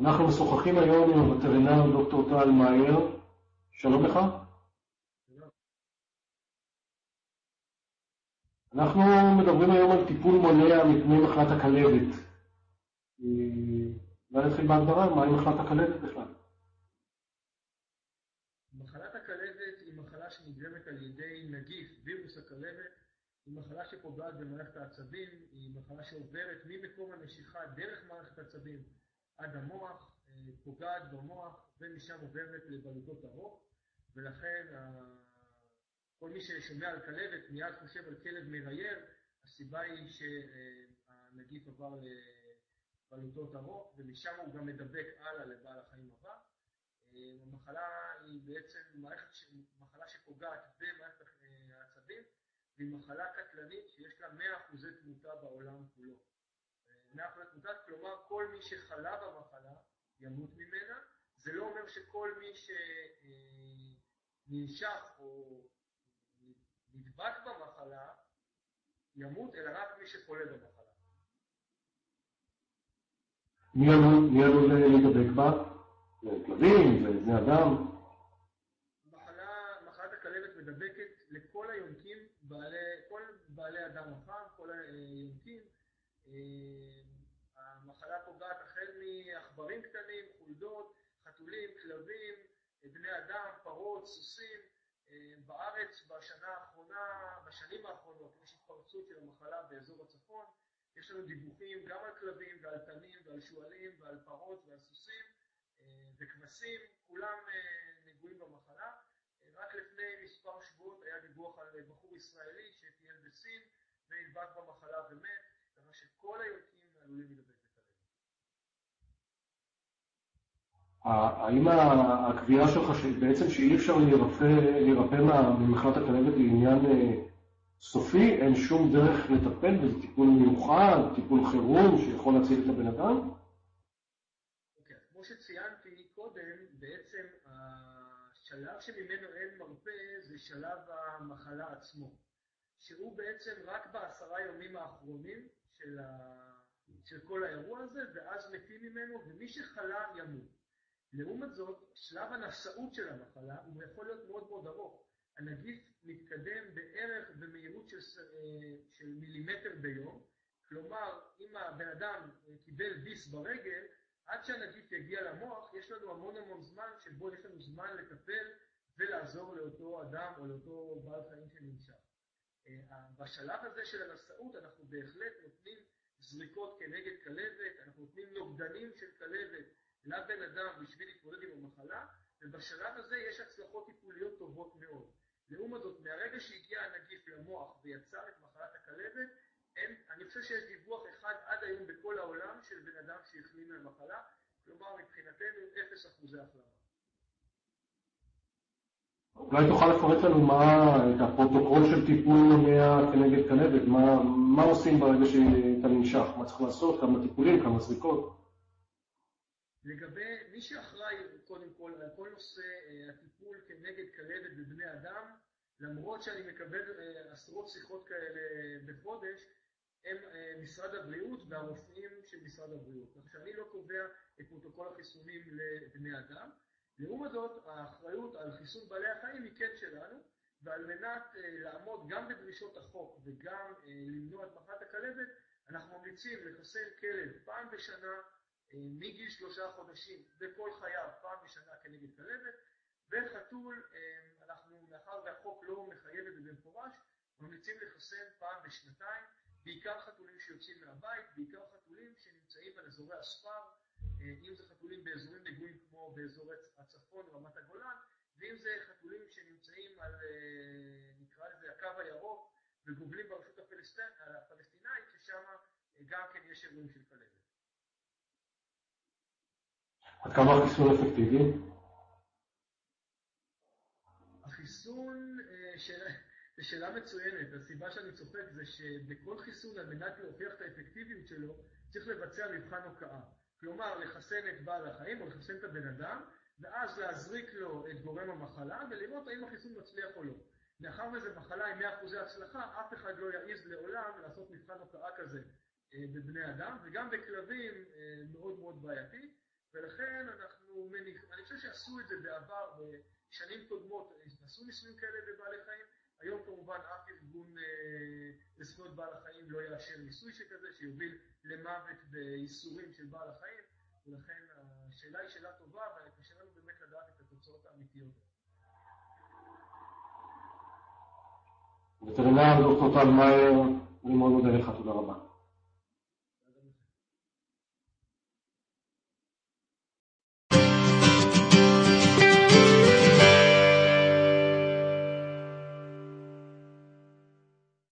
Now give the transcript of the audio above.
אנחנו משוחחים היום עם הווטרינר דוקטור טל מאייר. שלום לך. אנחנו מדברים היום על טיפול מונע מפני מחלת הכלבת. אולי נתחיל בהגדרה, מהי מחלת הכלבת בכלל? מחלת הכלבת היא מחלה שנגרמת על ידי נגיף, וירוס הכלבת. היא מחלה שפוגעת במערכת העצבים, היא מחלה שעוברת ממקום הנשיכה דרך מערכת העצבים עד המוח, פוגעת במוח ומשם עוברת לבלוטות הרוק, ולכן כל מי ששומע על כלבת מיד חושב על כלב מרייר. הסיבה היא שהנגיף עבר לבלוטות הרוק ומשם הוא גם מדבק הלאה לבעל החיים הבא. המחלה היא בעצם מחלה שפוגעת במערכת העצבים, והיא מחלה קטלנית שיש לה 100% תמותה בעולם כולו. 100% תמותה, כלומר כל מי שחלה במחלה ימות ממנה. זה לא אומר שכל מי שננשך או נדבק במחלה ימות, אלא רק מי שחולה במחלה. מי עלול להידבק בה? כלבים, בני אדם? מחלת הכלבת מדבקת לכל היונקים, כל בעלי אדם החם, כל היונקים. המחלה פוגעת החל מעכברים קטנים, חולדות, חתולים, כלבים, בני אדם, פרות, סוסים. בארץ בשנים האחרונות יש התפרצות של המחלה באזור הצפון. יש לנו דיווחים גם על כלבים ועל תנים ועל שועלים ועל פרות ועל סוסים וכבשים, כולם נגועים במחלה. רק לפני מספר שבועות היה דיווח על בחור ישראלי שטייל בסין ונדבק במחלה ומת, ככה שכל היונקים עלולים להידבק בכלבת. האם הקביעה שלך בעצם שאי אפשר להירפא ממחלת הכלבת היא עניין סופי? אין שום דרך לטפל בזה? טיפול מיוחד, טיפול חירום שיכול להציל את הבן אדם? אוקיי, כמו שציינתי קודם, בעצם השלב שממנו אין מרפא זה שלב המחלה עצמו, שהוא בעצם רק ב10 ימים האחרונים של כל האירוע הזה, ואז מתים ממנו, ומי שחלה ימות. לעומת זאת, שלב הנשאות של המחלה הוא יכול להיות מאוד מאוד ארוך. הנגיף מתקדם בערך במהירות של מילימטר ביום, כלומר, אם הבן אדם קיבל ביס ברגל, עד שהנגיף יגיע למוח, יש לנו המון זמן שבו יש לנו זמן לטפל ולעזור לאותו אדם או לאותו בעל חיים שננשך. בשלב הזה של הנשאות אנחנו בהחלט נותנים זריקות כנגד כלבת, אנחנו נותנים נוגדנים של כלבת לבן אדם בשביל להתמודד עם המחלה, ובשלב הזה יש הצלחות טיפוליות טובות מאוד. לעומת זאת, מהרגע שהגיע הנגיף למוח ויצר את מחלת הכלבת, אני חושב שיש דיווח אחד עד היום בכל העולם של בן אדם שהחלים מהמחלה, כלומר מבחינתנו 0% החלמה. אולי תוכל לפרט לנו את הפרוטוקול של טיפול מונע כנגד כלבת, מה עושים ברגע שאתה ננשך, מה צריך לעשות, כמה טיפולים, כמה זריקות? לגבי מי שאחראי קודם כל על כל נושא הטיפול כנגד כלבת בבני אדם, למרות שאני מקבל עשרות שיחות כאלה בחודש, הם משרד הבריאות והרופאים של משרד הבריאות. כך שאני לא קובע את פרוטוקול החיסונים לבני אדם. לעומת זאת, האחריות על חיסון בעלי החיים היא כן שלנו, ועל מנת לעמוד גם בדרישות החוק וגם למנוע את מחלת הכלבת, אנחנו ממליצים לחסן כלב פעם בשנה, מגיל 3 חודשים בכל חייו, פעם בשנה כנגד כלבת, וחתול, אנחנו, מאחר והחוק לא מחייב את זה במפורש, ממליצים לחסן פעם בשנתיים, בעיקר חתולים שיוצאים מהבית, בעיקר חתולים שנמצאים על אזורי הספר, אם זה חתולים באזורים נגועים כמו באזורי הצפון, רמת הגולן, ואם זה חתולים שנמצאים על, נקרא לזה, הקו הירוק, וגובלים ברשות הפלסטינאית, ששם גם כן יש אירועים של כלבת. עד כמה החיסון אפקטיבי? החיסון, זו שאלה מצוינת. הסיבה שאני צוחק זה שבכל חיסון, על מנת להוכיח את האפקטיביות שלו, צריך לבצע מבחן הוקעה. כלומר, לחסן את בעל החיים או לחסן את הבן אדם, ואז להזריק לו את גורם המחלה, ולראות האם החיסון מצליח או לא. מאחר וזו מחלה עם 100% הצלחה, אף אחד לא יעז לעולם לעשות מבחן הוקעה כזה בבני אדם, וגם בכלבים מאוד מאוד בעייתי. ולכן אני חושב שעשו את זה בעבר, בשנים קודמות, עשו ניסויים כאלה בבעלי חיים, היום כמובן אף ארגון לזכויות בעל החיים לא יאשר ניסוי שכזה, שיוביל למוות בייסורים של בעל החיים, ולכן השאלה היא שאלה טובה, וקשה לנו באמת לדעת את התוצאות האמיתיות. וטרינר דוקטור טל מאייר, אני מאוד מודה לך, תודה רבה.